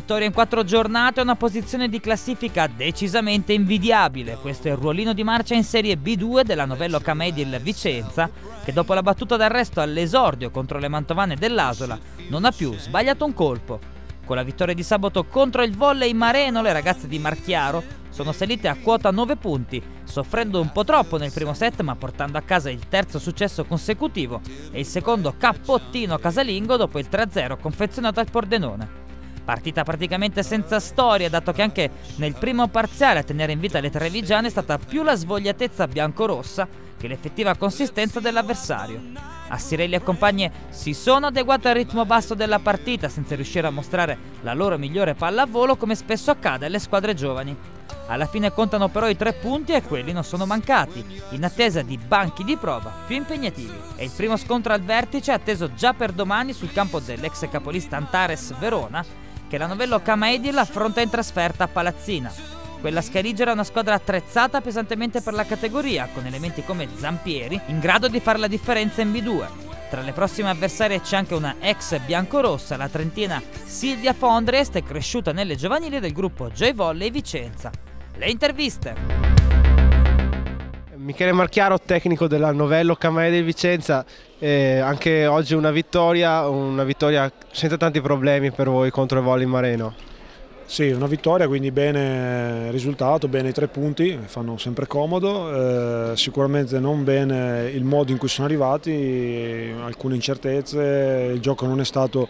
vittoria in 4 giornate e una posizione di classifica decisamente invidiabile. Questo è il ruolino di marcia in Serie B2 della Novello Camedil Vicenza, che dopo la battuta d'arresto all'esordio contro le mantovane dell'Asola non ha più sbagliato un colpo. Con la vittoria di sabato contro il Volley Mareno, le ragazze di Marchiaro sono salite a quota 9 punti, soffrendo un po' troppo nel primo set ma portando a casa il terzo successo consecutivo e il secondo cappottino casalingo dopo il 3-0 confezionato al Pordenone. Partita praticamente senza storia, dato che anche nel primo parziale a tenere in vita le trevigiane è stata più la svogliatezza biancorossa che l'effettiva consistenza dell'avversario. Assirelli e compagnie si sono adeguati al ritmo basso della partita senza riuscire a mostrare la loro migliore pallavolo, come spesso accade alle squadre giovani. Alla fine contano però i 3 punti e quelli non sono mancati, in attesa di banchi di prova più impegnativi. E il primo scontro al vertice è atteso già per domani sul campo dell'ex capolista Antares Verona, che la Novello Camedil affronta in trasferta a Palazzina. Quella scarigera è una squadra attrezzata pesantemente per la categoria, con elementi come Zampieri in grado di fare la differenza in B2. Tra le prossime avversarie c'è anche una ex biancorossa, la trentina Silvia Fondrest, cresciuta nelle giovanili del gruppo Joy Volley Vicenza. Le interviste. Michele Marchiaro, tecnico della Novello Camedil Vicenza, anche oggi una vittoria senza tanti problemi per voi contro il Volley Mareno. Sì, una vittoria, quindi bene il risultato, bene i 3 punti, fanno sempre comodo, sicuramente non bene il modo in cui sono arrivati, alcune incertezze, il gioco non è stato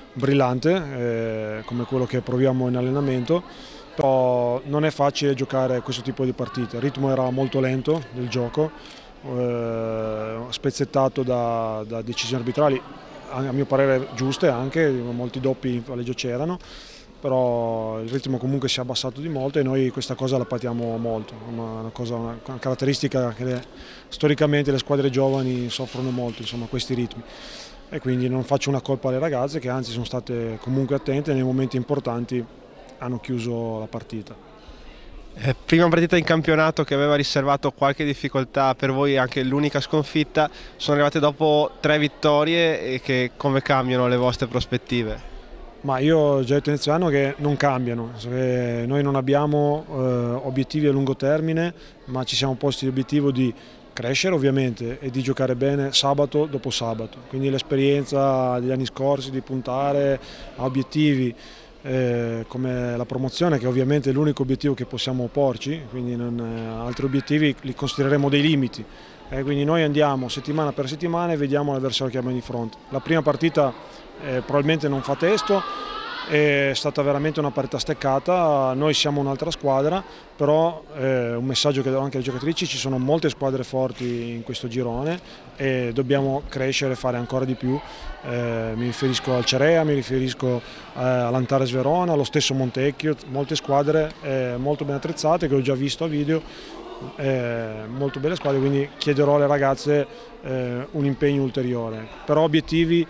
brillante come quello che proviamo in allenamento, però non è facile giocare questo tipo di partite, il ritmo era molto lento del gioco, spezzettato da decisioni arbitrali, a mio parere giuste anche, molti doppi in palleggio c'erano. Però il ritmo comunque si è abbassato di molto e noi questa cosa la patiamo molto, una caratteristica che storicamente le squadre giovani soffrono molto, insomma, questi ritmi, e quindi non faccio una colpa alle ragazze che anzi sono state comunque attente e nei momenti importanti hanno chiuso la partita. Prima partita in campionato che aveva riservato qualche difficoltà per voi, anche l'unica sconfitta, sono arrivate dopo 3 vittorie e che come cambiano le vostre prospettive? Ma io ho già detto inizio anno che non cambiano, noi non abbiamo obiettivi a lungo termine, ma ci siamo posti l'obiettivo di crescere ovviamente e di giocare bene sabato dopo sabato, quindi l'esperienza degli anni scorsi di puntare a obiettivi come la promozione, che ovviamente è l'unico obiettivo che possiamo porci, quindi altri obiettivi li considereremo dei limiti. Quindi noi andiamo settimana per settimana e vediamo l'avversario che abbiamo di fronte. La prima partita probabilmente non fa testo, è stata veramente una partita steccata, noi siamo un'altra squadra, però un messaggio che do anche alle giocatrici: ci sono molte squadre forti in questo girone e dobbiamo crescere e fare ancora di più. Mi riferisco al Cerea, mi riferisco all'Antares Verona, allo stesso Montecchio, molte squadre molto ben attrezzate che ho già visto a video, molto belle squadre, quindi chiederò alle ragazze un impegno ulteriore, però obiettivi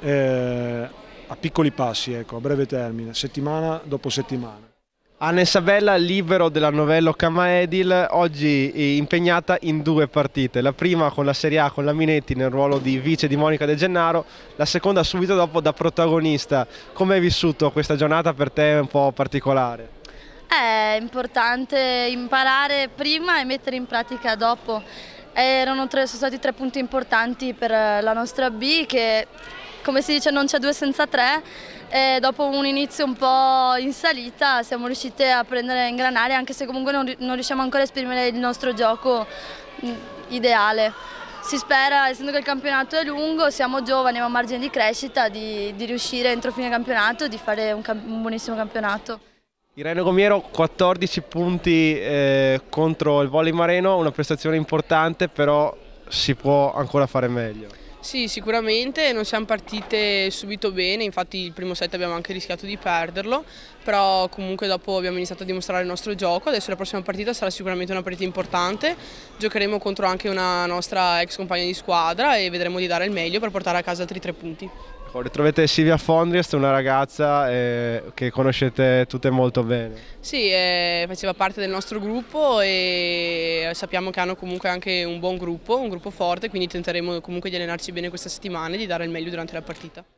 a piccoli passi, ecco, a breve termine, settimana dopo settimana. Anna Isabella, libero della Novello Camedil, oggi impegnata in 2 partite, la prima con la Serie A con la Minetti nel ruolo di vice di Monica De Gennaro, la seconda subito dopo da protagonista. Come hai vissuto questa giornata per te un po' particolare? È importante imparare prima e mettere in pratica dopo. Sono stati 3 punti importanti per la nostra B, che come si dice non c'è 2 senza 3, e dopo un inizio un po' in salita siamo riuscite a prendere in ingranare, anche se comunque non riusciamo ancora a esprimere il nostro gioco ideale. Si spera, essendo che il campionato è lungo, siamo giovani, abbiamo margine di crescita, di riuscire entro fine campionato di fare un buonissimo campionato. Irene Gomiero, 14 punti contro il Volley Mareno, una prestazione importante, però si può ancora fare meglio. Sì, sicuramente non siamo partite subito bene, infatti il primo set abbiamo anche rischiato di perderlo, però comunque dopo abbiamo iniziato a dimostrare il nostro gioco. Adesso la prossima partita sarà sicuramente una partita importante, giocheremo contro anche una nostra ex compagna di squadra e vedremo di dare il meglio per portare a casa altri 3 punti. Ritrovate Silvia Fondrest, una ragazza che conoscete tutte molto bene. Sì, faceva parte del nostro gruppo e sappiamo che hanno comunque anche un gruppo forte, quindi tenteremo comunque di allenarci bene questa settimana e di dare il meglio durante la partita.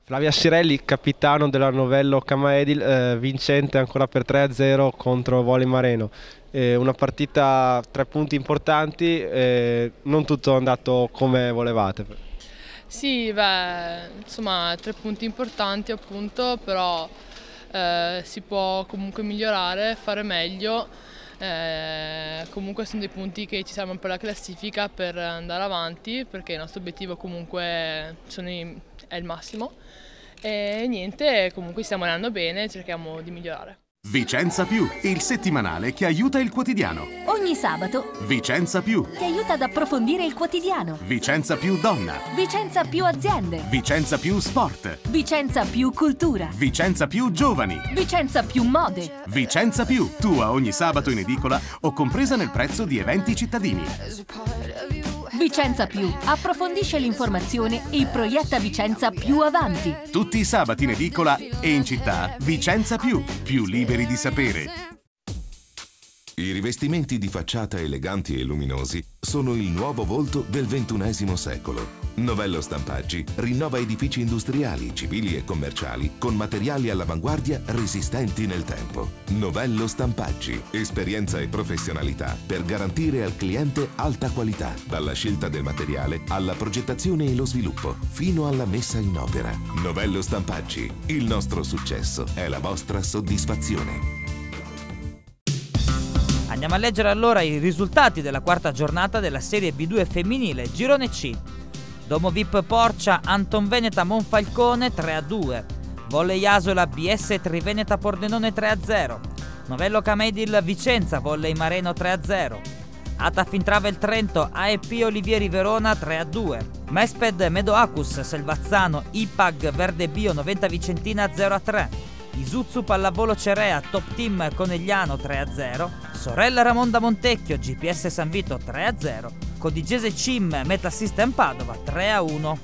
Flavia Sirelli, capitano della Novello Camaedil, vincente ancora per 3-0 contro Volley Mareno. Una partita, 3 punti importanti, non tutto è andato come volevate. Sì, insomma 3 punti importanti appunto, però si può comunque migliorare, fare meglio. Comunque sono dei punti che ci servono per la classifica per andare avanti, perché il nostro obiettivo comunque è il massimo e niente, comunque stiamo andando bene, cerchiamo di migliorare. Vicenza Più, il settimanale che aiuta il quotidiano. Ogni sabato Vicenza Più, ti aiuta ad approfondire il quotidiano. Vicenza Più Donna, Vicenza Più Aziende, Vicenza Più Sport, Vicenza Più Cultura, Vicenza Più Giovani, Vicenza Più Mode. Vicenza Più, tua ogni sabato in edicola o compresa nel prezzo di eventi cittadini. Vicenza Più approfondisce l'informazione e proietta Vicenza più avanti. Tutti i sabati in edicola e in città. Vicenza Più, più liberi di sapere. I rivestimenti di facciata eleganti e luminosi sono il nuovo volto del XXI secolo. Novello Stampaggi rinnova edifici industriali, civili e commerciali con materiali all'avanguardia resistenti nel tempo. Novello Stampaggi, esperienza e professionalità per garantire al cliente alta qualità, dalla scelta del materiale alla progettazione e lo sviluppo, fino alla messa in opera. Novello Stampaggi, il nostro successo è la vostra soddisfazione. Andiamo a leggere allora i risultati della quarta giornata della Serie B2 femminile, Girone C. Domo VIP Porcia, Anton Veneta Monfalcone 3-2. Volley Asola BS Triveneta Pordenone 3-0. Novello Camaedil Vicenza Volley Mareno 3-0. Atafin Travel Trento AEP Olivieri Verona 3-2. Mesped Medoacus Selvazzano IPAG Verde Bio 90 Vicentina 0-3. Isuzu Pallavolo Cerea Top Team Conegliano 3-0. Sorella Ramonda Montecchio GPS San Vito 3-0. Codigese Cim Metal System Padova 3-1.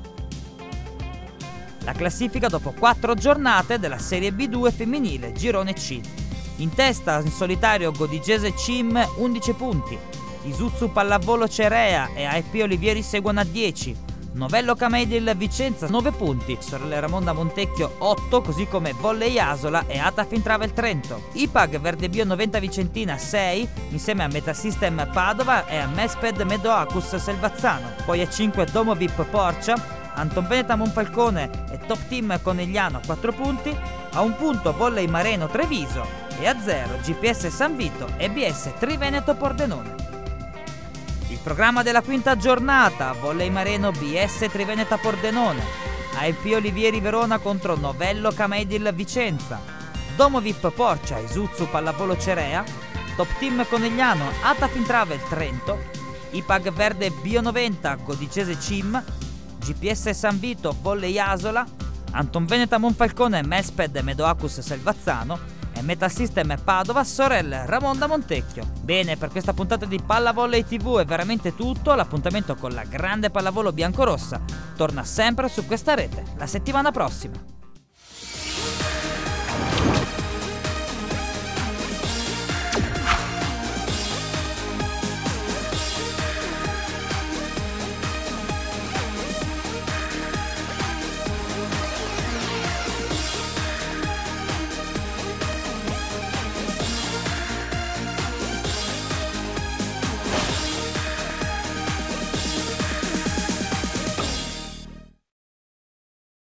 La classifica dopo 4 giornate della Serie B2 femminile Girone C. In testa in solitario Codigese Cim 11 punti. Isuzu Pallavolo Cerea e AEP Olivieri seguono a 10. Novello Camaedil Vicenza 9 punti, Sorelle Ramonda Montecchio 8, così come Volley Asola e Atafin Travel Trento. IPAG Verde Bio 90 Vicentina 6, insieme a Metasystem Padova e a Mesped Medoacus Selvazzano. Poi a 5 Domo VIP Porcia, Anton Veneta Monfalcone e Top Team Conegliano 4 punti, a 1 punto Volley Mareno Treviso e a 0 GPS San Vito e BS Triveneto Pordenone. Il programma della quinta giornata: Volley Mareno BS Triveneta Pordenone, AEP Olivieri Verona contro Novello Camaedil Vicenza, Domo VIP Porcia Isuzu Pallavolo Cerea, Top Team Conegliano Atafin Travel Trento, IPAG Verde Bio 90 Codicese Cim, GPS San Vito Volley Asola, Anton Veneta Monfalcone Mesped Medoacus Selvazzano e Metasystem Padova Sorelle Ramonda Montecchio. Bene, per questa puntata di Pallavolley TV è veramente tutto. L'appuntamento con la grande pallavolo biancorossa torna sempre su questa rete la settimana prossima.